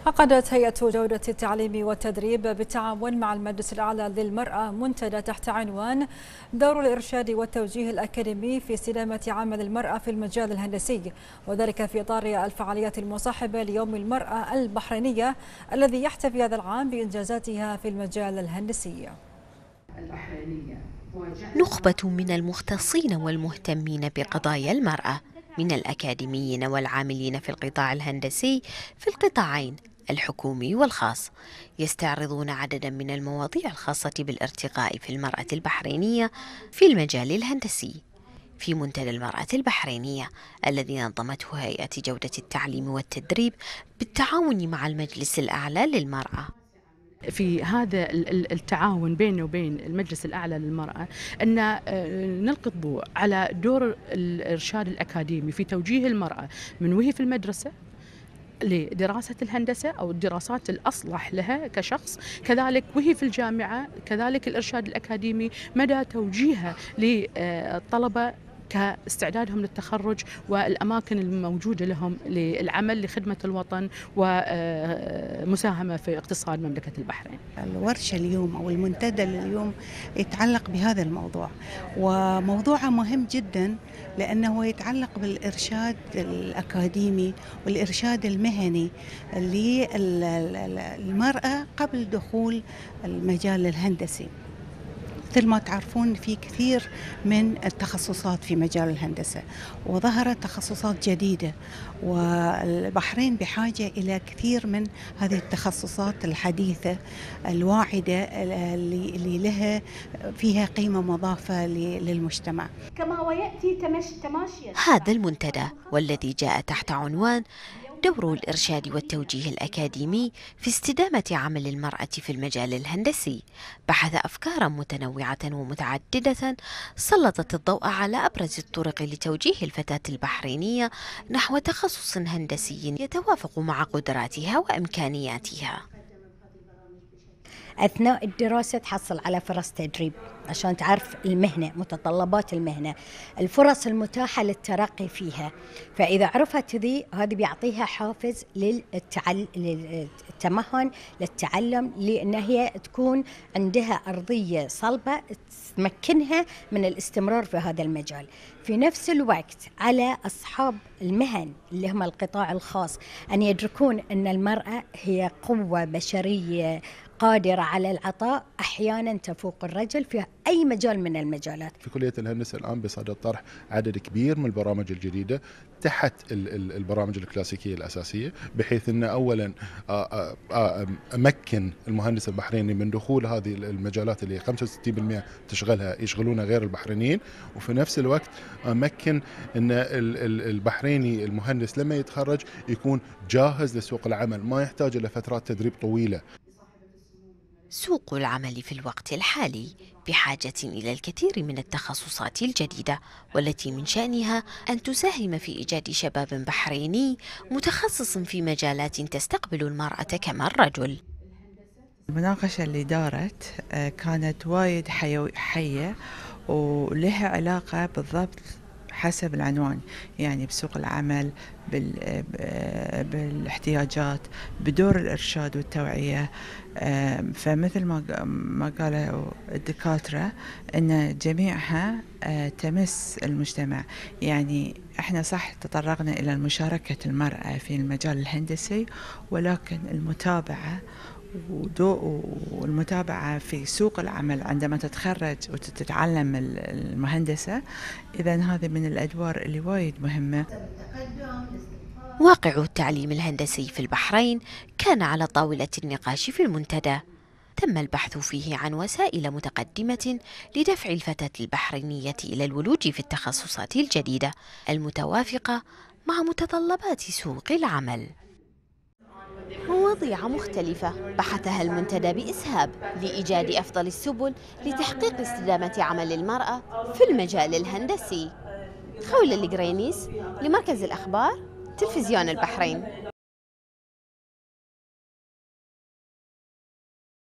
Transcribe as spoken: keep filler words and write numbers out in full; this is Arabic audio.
عقدت هيئة جودة التعليم والتدريب بالتعاون مع المجلس الأعلى للمرأة منتدى تحت عنوان دور الإرشاد والتوجيه الأكاديمي في استدامة عمل المرأة في المجال الهندسي، وذلك في إطار الفعاليات المصاحبة ليوم المرأة البحرينية الذي يحتفي هذا العام بإنجازاتها في المجال الهندسي. نخبة من المختصين والمهتمين بقضايا المرأة من الأكاديميين والعاملين في القطاع الهندسي في القطاعين الحكومي والخاص يستعرضون عددا من المواضيع الخاصة بالارتقاء في المرأة البحرينية في المجال الهندسي في منتدى المرأة البحرينية الذي نظمته هيئة جودة التعليم والتدريب بالتعاون مع المجلس الأعلى للمرأة. في هذا التعاون بيننا وبين المجلس الأعلى للمرأة أن نلقي الضوء على دور الإرشاد الأكاديمي في توجيه المرأة من وهي في المدرسة لدراسة الهندسة أو الدراسات الأصلح لها كشخص، كذلك وهي في الجامعة، كذلك الإرشاد الأكاديمي مدى توجيهها للطلبة كاستعدادهم للتخرج والأماكن الموجودة لهم للعمل لخدمة الوطن ومساهمة في اقتصاد مملكة البحرين. الورشة اليوم أو المنتدى اليوم يتعلق بهذا الموضوع، وموضوعه مهم جدا لأنه يتعلق بالإرشاد الأكاديمي والإرشاد المهني للمرأة قبل دخول المجال الهندسي. مثل ما تعرفون في كثير من التخصصات في مجال الهندسة وظهرت تخصصات جديدة، والبحرين بحاجة إلى كثير من هذه التخصصات الحديثة الواعدة اللي لها فيها قيمة مضافة للمجتمع. كما ويأتي تماشيا هذا المنتدى والذي جاء تحت عنوان دور الإرشاد والتوجيه الأكاديمي في استدامة عمل المرأة في المجال الهندسي بحث أفكارا متنوعة ومتعددة سلطت الضوء على أبرز الطرق لتوجيه الفتاة البحرينية نحو تخصص هندسي يتوافق مع قدراتها وإمكانياتها. أثناء الدراسة تحصل على فرص تدريب عشان تعرف المهنة، متطلبات المهنة، الفرص المتاحة للترقي فيها، فإذا عرفت ذي هذا بيعطيها حافز للتعل... للتمهن للتعلم، لأن هي تكون عندها أرضية صلبة تمكنها من الاستمرار في هذا المجال. في نفس الوقت على أصحاب المهن اللي هم القطاع الخاص أن يدركون أن المرأة هي قوة بشرية قادرة على العطاء، أحيانا تفوق الرجل في أي مجال من المجالات. في كلية الهندسة الآن بصدد طرح عدد كبير من البرامج الجديدة تحت البرامج الكلاسيكية الأساسية، بحيث أن أولا أمكن المهندس البحريني من دخول هذه المجالات اللي خمسة وستين بالمئة تشغلها يشغلونها غير البحرينيين، وفي نفس الوقت أمكن أن البحريني المهندس لما يتخرج يكون جاهز لسوق العمل، ما يحتاج إلى فترات تدريب طويلة. سوق العمل في الوقت الحالي بحاجة إلى الكثير من التخصصات الجديدة والتي من شأنها أن تساهم في إيجاد شباب بحريني متخصص في مجالات تستقبل المرأة كما الرجل. المناقشة اللي دارت كانت وايد حية ولها علاقة بالضبط حسب العنوان، يعني بسوق العمل، بالاحتياجات، بدور الإرشاد والتوعية. فمثل ما ما قالوا الدكاترة أن جميعها تمس المجتمع، يعني احنا صح تطرقنا إلى مشاركة المرأة في المجال الهندسي، ولكن المتابعة والمتابعة في سوق العمل عندما تتخرج وتتعلم المهندسة، إذن هذه من الأدوار اللي وايد مهمة. واقع التعليم الهندسي في البحرين كان على طاولة النقاش في المنتدى. تم البحث فيه عن وسائل متقدمة لدفع الفتاة البحرينية إلى الولوج في التخصصات الجديدة المتوافقة مع متطلبات سوق العمل. مواضيع مختلفة بحثها المنتدى بإسهاب لإيجاد أفضل السبل لتحقيق استدامة عمل المرأة في المجال الهندسي. خولة القرينيس لمركز الأخبار تلفزيون البحرين.